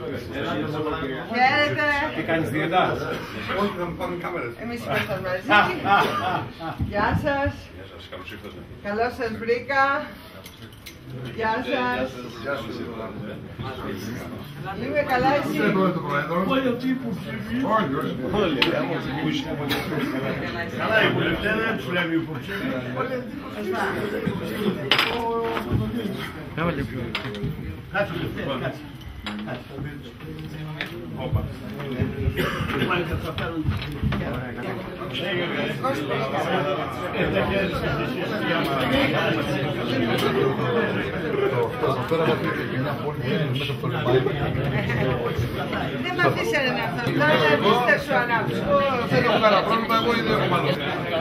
Χαίρετε. Τι κάνεις διαιτά? Όχι, θα μου πάρουν κάμερες. Εμείς ήμασταν μαζί. Γεια σας. Καλώς ήρθατε. Καλώς σας βρήκα. Γεια σας. Γεια σου. Είμαι καλά εσύ. Όλοι αυτοί που ψηφίζουν. Όλοι. Καλά, οι βουλευτές δεν τους λέμε υποψήφοι. Κάτσε λίγο. Όπα. Πάλι θα τα φέρουν. Δεν μ' αφήσανε να αυτό. Τώρα να πεις θα σου ανάψω. Δεν έχω κανένα πρόβλημα, εγώ ήδη έχω μάλλον.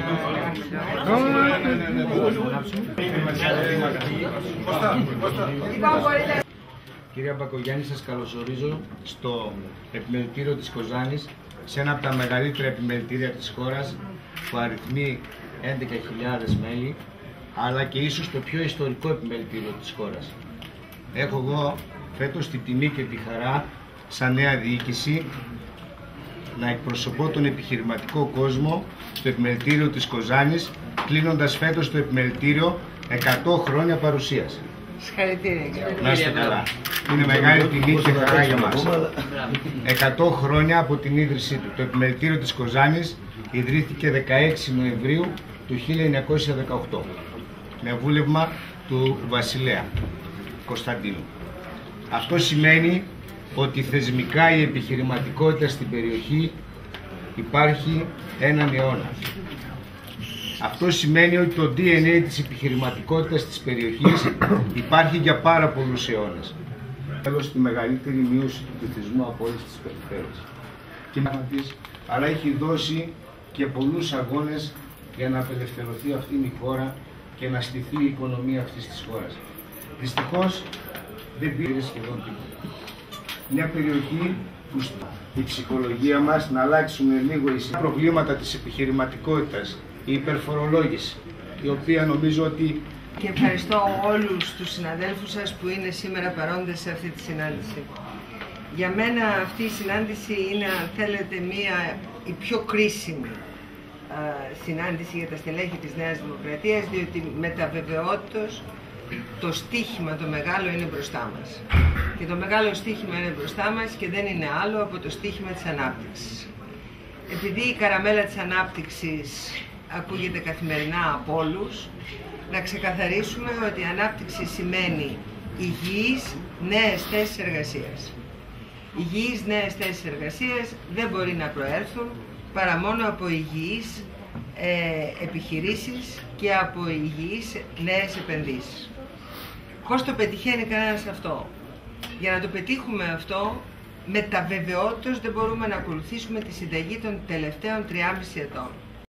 Λοιπόν, μπορείτε. Κυρία Μπακογιάννη, σας καλωσορίζω στο επιμελητήριο της Κοζάνης, σε ένα από τα μεγαλύτερα επιμελητήρια της χώρας που αριθμεί 11.000 μέλη, αλλά και ίσως το πιο ιστορικό επιμελητήριο της χώρας. Έχω εγώ φέτος τη τιμή και τη χαρά, σαν νέα διοίκηση, να εκπροσωπώ τον επιχειρηματικό κόσμο στο επιμελητήριο της Κοζάνης, κλείνοντας φέτος το επιμελητήριο 100 χρόνια παρουσίας. Συγχαρητήρια. Να είστε καλά. Είναι μεγάλη τιμή και χαρά για μας. 100 χρόνια από την ίδρυσή του. Το επιμελητήριο της Κοζάνης ιδρύθηκε 16 Νοεμβρίου του 1918 με βούλευμα του Βασιλέα Κωνσταντίνου. Αυτό σημαίνει ότι θεσμικά η επιχειρηματικότητα στην περιοχή υπάρχει έναν αιώνα. Αυτό σημαίνει ότι το DNA της επιχειρηματικότητας της περιοχής υπάρχει για πάρα πολλούς αιώνες. Τέλος, τη μεγαλύτερη μείωση του πληθυσμού από όλες τις περιφέρειες. Αλλά έχει δώσει και πολλούς αγώνες για να απελευθερωθεί αυτή η χώρα και να στηθεί η οικονομία αυτής της χώρας. Δυστυχώς δεν πήρε σχεδόν τίποτα. Μια περιοχή που η ψυχολογία μας να αλλάξουν λίγο οι προβλήματα της επιχειρηματικότητας, η υπερφορολόγηση, η οποία νομίζω ότι... Και ευχαριστώ όλους τους συναδέλφους σας που είναι σήμερα παρόντες σε αυτή τη συνάντηση. Για μένα αυτή η συνάντηση είναι, αν θέλετε, η πιο κρίσιμη συνάντηση για τα στελέχη της Νέας Δημοκρατίας, διότι με τα βεβαιότητος το στίχημα το μεγάλο είναι μπροστά μας. Και το μεγάλο στίχημα είναι μπροστά μας και δεν είναι άλλο από το στίχημα της ανάπτυξης. Επειδή η καραμέλα της ανάπτυξης ακούγεται καθημερινά από όλους, να ξεκαθαρίσουμε ότι η ανάπτυξη σημαίνει υγιείς νέες θέσεις εργασίας. Υγιείς νέες θέσεις εργασίας δεν μπορεί να προέρθουν παρά μόνο από υγιείς επιχειρήσεις και από υγιείς νέες επενδύσεις. Πώς το πετυχαίνει κανένας αυτό? Για να το πετύχουμε αυτό, με τα βεβαιότητας δεν μπορούμε να ακολουθήσουμε τη συνταγή των τελευταίων 3,5 ετών.